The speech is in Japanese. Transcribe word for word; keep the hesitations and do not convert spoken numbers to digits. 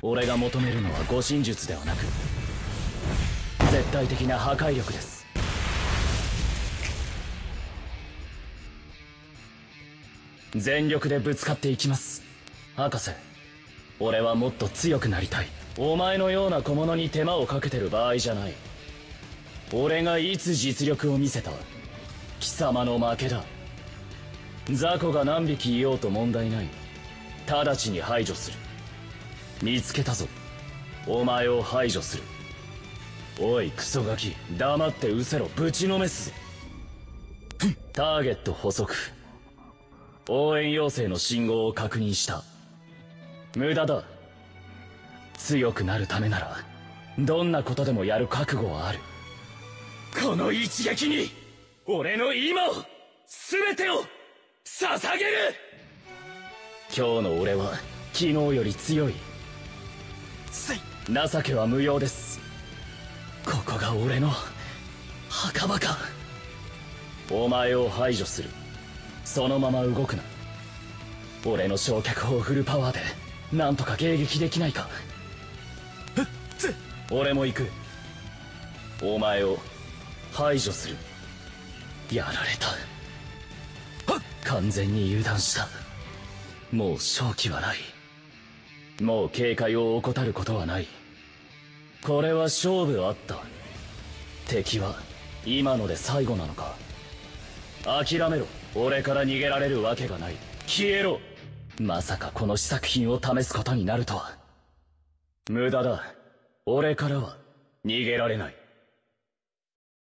俺が求めるのは護身術ではなく絶対的な破壊力です。全力でぶつかっていきます。博士、俺はもっと強くなりたい。お前のような小物に手間をかけてる場合じゃない。俺がいつ実力を見せた？貴様の負けだ。雑魚が何匹いようと問題ない。直ちに排除する。見つけたぞ。お前を排除する。おいクソガキ、黙って失せろ。ぶちのめすぞ。ターゲット捕捉。応援要請の信号を確認した。無駄だ。強くなるためならどんなことでもやる覚悟はある。この一撃に俺の今を、全てを捧げる。今日の俺は昨日より強い。情けは無用です。ここが俺の墓場か。お前を排除する。そのまま動くな。俺の焼却砲フルパワーでなんとか迎撃できないか。俺も行く。お前を排除する。やられた。完全に油断した。もう勝機はない。もう警戒を怠ることはない。これは勝負あった。敵は今ので最後なのか。諦めろ。俺から逃げられるわけがない。消えろ。まさかこの試作品を試すことになるとは。無駄だ。俺からは逃げられない。